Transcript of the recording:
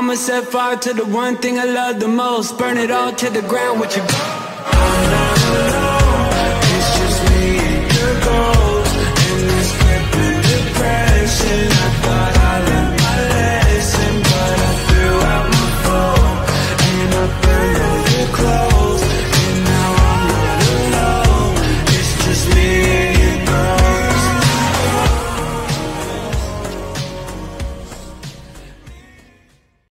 I'ma set fire to the one thing I love the most. Burn it all to the ground with your